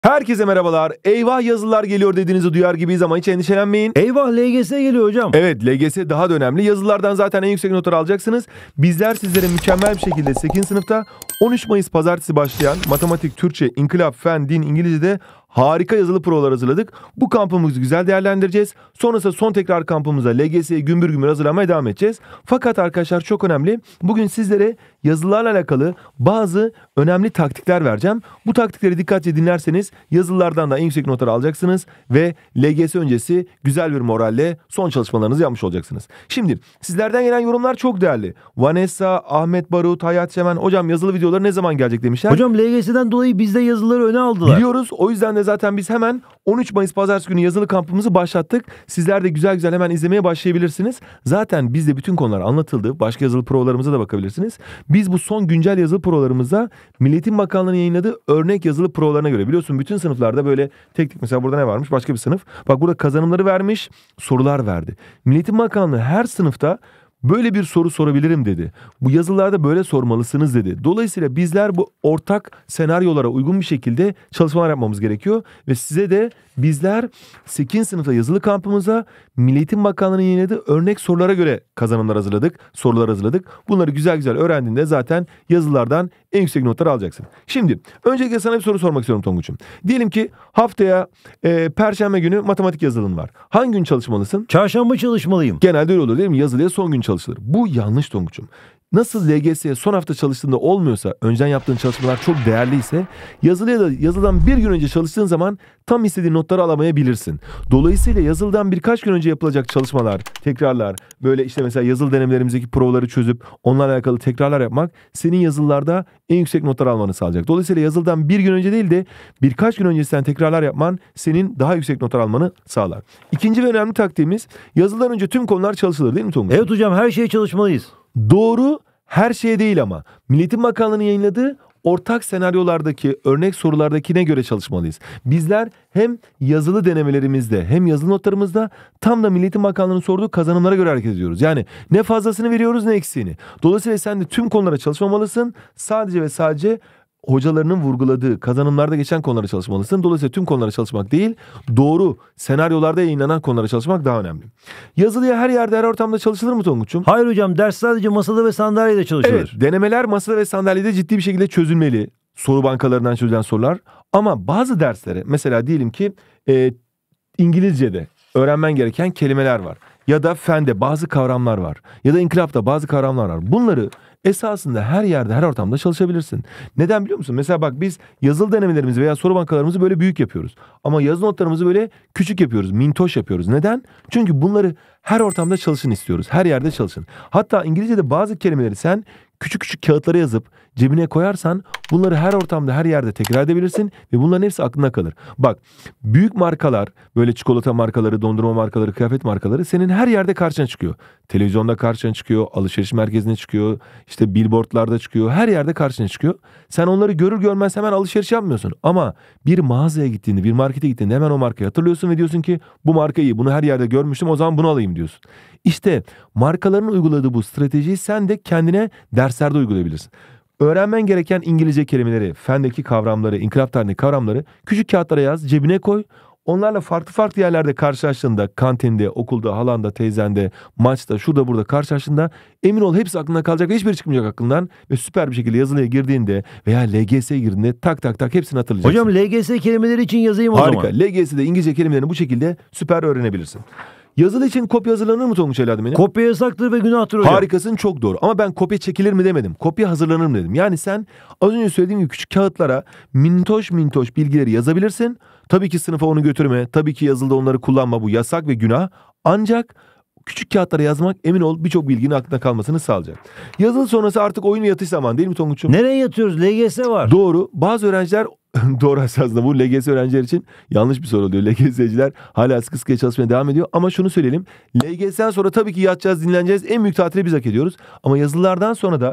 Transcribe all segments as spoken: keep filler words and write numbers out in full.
Herkese merhabalar. Eyvah yazılılar geliyor dediğinizi duyar gibiyiz ama hiç endişelenmeyin. Eyvah L G S geliyor hocam. Evet, L G S daha da önemli. Yazılılardan zaten en yüksek notları alacaksınız. Bizler sizlere mükemmel bir şekilde sekizinci sınıfta on üç Mayıs pazartesi başlayan matematik, Türkçe, inkılap, fen, din, İngilizce'de harika yazılı provalar hazırladık. Bu kampımızı güzel değerlendireceğiz. Sonrasında son tekrar kampımıza L G S'ye gümbür gümbür hazırlamaya devam edeceğiz. Fakat arkadaşlar çok önemli. Bugün sizlere yazılılarla alakalı bazı önemli taktikler vereceğim. Bu taktikleri dikkatli dinlerseniz yazılılardan da en yüksek notları alacaksınız ve L G S öncesi güzel bir moralle son çalışmalarınızı yapmış olacaksınız. Şimdi sizlerden gelen yorumlar çok değerli. Vanessa, Ahmet Barut, Hayat Çemen, hocam yazılı videoları ne zaman gelecek demişler. Hocam L G S'den dolayı bizde yazıları öne aldılar. Biliyoruz. O yüzden de zaten biz hemen on üç Mayıs pazartesi günü yazılı kampımızı başlattık. Sizler de güzel güzel hemen izlemeye başlayabilirsiniz. Zaten bizde bütün konular anlatıldı. Başka yazılı provalarımıza da bakabilirsiniz. Biz bu son güncel yazılı provalarımızda Milli Eğitim Bakanlığı'nın yayınladığı örnek yazılı provalarına göre, biliyorsun bütün sınıflarda böyle tek tek, mesela burada ne varmış? Başka bir sınıf. Bak burada kazanımları vermiş, sorular verdi. Milli Eğitim Bakanlığı her sınıfta böyle bir soru sorabilirim dedi. Bu yazılarda böyle sormalısınız dedi. Dolayısıyla bizler bu ortak senaryolara uygun bir şekilde çalışmalar yapmamız gerekiyor. Ve size de bizler sekizinci sınıfta yazılı kampımıza Milli Eğitim Bakanlığı'nın yayınladığı örnek sorulara göre kazanımlar hazırladık, sorular hazırladık. Bunları güzel güzel öğrendiğinde zaten yazılardan en yüksek notları alacaksın. Şimdi öncelikle sana bir soru sormak istiyorum Tonguç'um. Diyelim ki haftaya e, Perşembe günü matematik yazılın var. Hangi gün çalışmalısın? Çarşamba çalışmalıyım. Genelde öyle olur değil mi? Yazılıya son gün çalışılır. Bu yanlış Tonguç'um. Nasıl L G S'ye son hafta çalıştığında olmuyorsa, önceden yaptığın çalışmalar çok değerliyse, yazılıya da yazılıdan bir gün önce çalıştığın zaman tam istediğin notları alamayabilirsin. Dolayısıyla yazılıdan birkaç gün önce yapılacak çalışmalar, tekrarlar, böyle işte mesela yazılı denemelerimizdeki provaları çözüp onlarla alakalı tekrarlar yapmak senin yazılılarda en yüksek notlar almanı sağlayacak. Dolayısıyla yazılıdan bir gün önce değil de birkaç gün öncesinden tekrarlar yapman senin daha yüksek notlar almanı sağlar. İkinci ve önemli taktiğimiz, yazılıdan önce tüm konular çalışılır değil mi Tonguç? Evet hocam, her şeye çalışmalıyız. Doğru, her şeye değil ama. Milli Eğitim Bakanlığı'nın yayınladığı ortak senaryolardaki, örnek sorulardakine göre çalışmalıyız. Bizler hem yazılı denemelerimizde hem yazılı notlarımızda tam da Milli Eğitim Bakanlığı'nın sorduğu kazanımlara göre hareket ediyoruz. Yani ne fazlasını veriyoruz ne eksiğini. Dolayısıyla sen de tüm konulara çalışmamalısın. Sadece ve sadece hocalarının vurguladığı kazanımlarda geçen konulara çalışmalısın. Dolayısıyla tüm konulara çalışmak değil, doğru senaryolarda yayınlanan konulara çalışmak daha önemli. Yazılıya her yerde, her ortamda çalışılır mı Tonguç'um? Hayır hocam, ders sadece masada ve sandalyede çalışılır. Evet, denemeler masada ve sandalyede ciddi bir şekilde çözülmeli. Soru bankalarından çözülen sorular. Ama bazı derslere, mesela diyelim ki e, İngilizce'de öğrenmen gereken kelimeler var. Ya da fende bazı kavramlar var. Ya da inkılapta bazı kavramlar var. Bunları esasında her yerde, her ortamda çalışabilirsin. Neden biliyor musun? Mesela bak, biz yazılı denemelerimizi veya soru bankalarımızı böyle büyük yapıyoruz. Ama yazılı notlarımızı böyle küçük yapıyoruz, mintoş yapıyoruz. Neden? Çünkü bunları her ortamda çalışın istiyoruz. Her yerde çalışın. Hatta İngilizce'de bazı kelimeleri sen küçük küçük kağıtlara yazıp cebine koyarsan bunları her ortamda, her yerde tekrar edebilirsin ve bunların hepsi aklına kalır. Bak, büyük markalar, böyle çikolata markaları, dondurma markaları, kıyafet markaları senin her yerde karşına çıkıyor. Televizyonda karşına çıkıyor, alışveriş merkezine çıkıyor, işte billboardlarda çıkıyor, her yerde karşına çıkıyor. Sen onları görür görmez hemen alışveriş yapmıyorsun. Ama bir mağazaya gittiğinde, bir markete gittiğinde hemen o markayı hatırlıyorsun ve diyorsun ki bu marka iyi, bunu her yerde görmüştüm, o zaman bunu alayım diyorsun. İşte markaların uyguladığı bu stratejiyi sen de kendine derslerde uygulayabilirsin. Öğrenmen gereken İngilizce kelimeleri, fendeki kavramları, inkılap tarihindeki kavramları küçük kağıtlara yaz, cebine koy. Onlarla farklı farklı yerlerde karşılaştığında, kantinde, okulda, halanda, teyzende, maçta, şurada burada karşılaştığında emin ol hepsi aklına kalacak ve hiçbiri çıkmayacak aklından ve süper bir şekilde yazılıya girdiğinde veya L G S'ye girdiğinde tak tak tak hepsini hatırlayacaksın. Hocam L G S kelimeleri için yazayım o Harika. zaman. L G S'de İngilizce kelimelerini bu şekilde süper öğrenebilirsin. Yazılı için kopya hazırlanır mı Tonguç evladım benim? Kopya yasaktır ve günahtır hocam. Harikasın, çok doğru. Ama ben kopya çekilir mi demedim. Kopya hazırlanır mı dedim. Yani sen az önce söylediğim gibi küçük kağıtlara mintoş mintoş bilgileri yazabilirsin. Tabii ki sınıfa onu götürme. Tabii ki yazılıda onları kullanma. Bu yasak ve günah. Ancak küçük kağıtlara yazmak, emin ol, birçok bilginin aklında kalmasını sağlayacak. Yazılı sonrası artık oyun yatış zaman değil mi Tonguç'um? Nereye yatıyoruz? L G S var. Doğru. Bazı öğrenciler doğru, aslında bu L G S öğrenciler için yanlış bir soru oluyor. L G S'ciler hala sıkı sıkıya çalışmaya devam ediyor. Ama şunu söyleyelim. L G S'den sonra tabii ki yatacağız, dinleneceğiz. En büyük tatili biz hak ediyoruz. Ama yazılılardan sonra da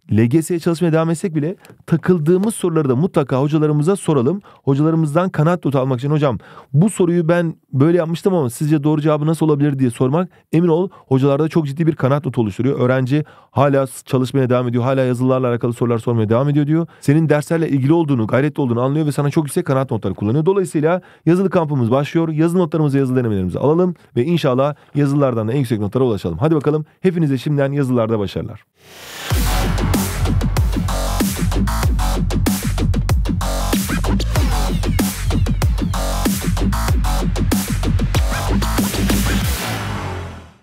L G S'ye çalışmaya devam etsek bile takıldığımız soruları da mutlaka hocalarımıza soralım. Hocalarımızdan kanaat notu almak için hocam bu soruyu ben böyle yapmıştım ama sizce doğru cevabı nasıl olabilir diye sormak, emin ol hocalarda çok ciddi bir kanaat notu oluşturuyor. Öğrenci hala çalışmaya devam ediyor. Hala yazılılarla alakalı sorular sormaya devam ediyor diyor. Senin derslerle ilgili olduğunu, gayretli olduğunu anlıyor ve sana çok yüksek kanaat notları kullanıyor. Dolayısıyla yazılı kampımız başlıyor. Yazılı notlarımızı, yazılı denemelerimizi alalım ve inşallah yazılılardan da en yüksek notlara ulaşalım. Hadi bakalım, hepinize şimdiden yazılılarda başarılar.